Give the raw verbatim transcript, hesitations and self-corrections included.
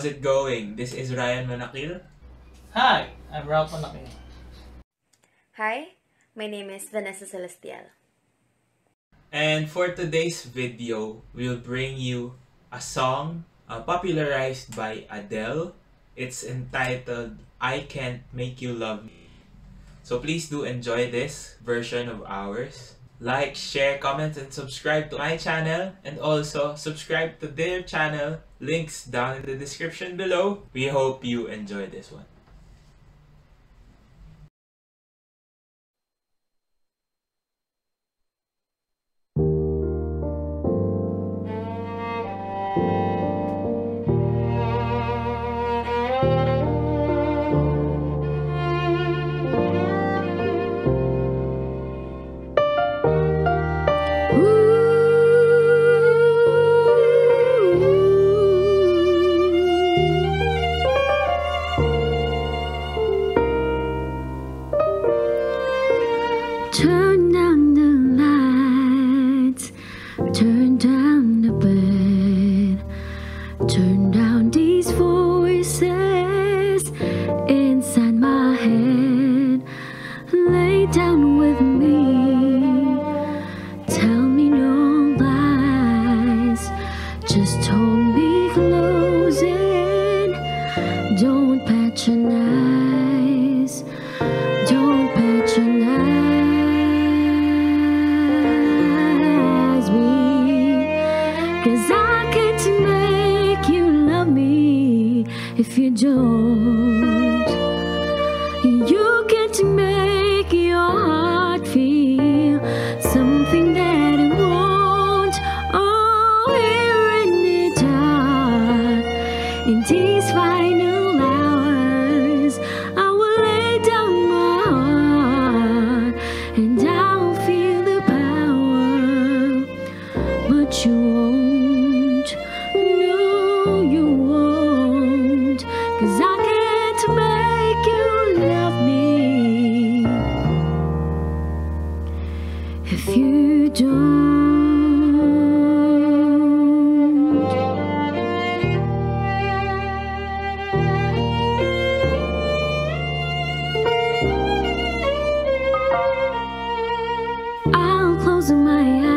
how's it going? This is Ryan Manakil. Hi, I'm Ralph Manakil. Hi, my name is Vanessa Celestial. And for today's video, we'll bring you a song uh, popularized by Adele. It's entitled I Can't Make You Love Me. So please do enjoy this version of ours. Like, share, comment, and subscribe to my channel. And also, subscribe to their channel. Links down in the description below. We hope you enjoy this one. Turn down the lights, turn down the bed, turn down these voices inside my head. Lay down with me, tell me no lies, just hold me close and don't patronize, don't patronize. Cause I can't make you love me if you don't. You can't make your heart feel something that it won't. Oh, here in the dark, in these final hours, I will lay down my heart and I'll feel the power, but you won't. No, you won't, 'cause I can't make you love me if you don't. I'll close my eyes